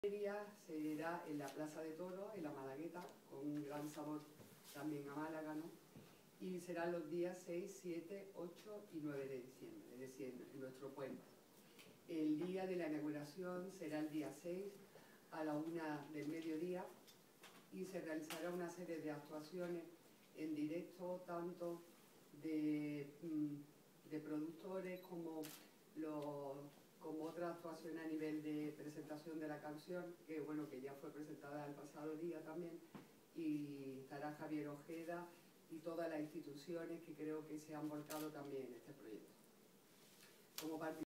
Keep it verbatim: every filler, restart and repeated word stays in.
Feria será en la Plaza de Toros, en la Malagueta, con un gran sabor también a Málaga, ¿no? Y serán los días seis, siete, ocho y nueve de diciembre, es decir, en nuestro pueblo. El día de la inauguración será el día seis a la una del mediodía y se realizará una serie de actuaciones en directo, tanto de, de productores como los como otra actuación a nivel de presentación de la canción, que bueno, que ya fue presentada el pasado día también, y estará Javier Ojeda y todas las instituciones que creo que se han volcado también en este proyecto. Como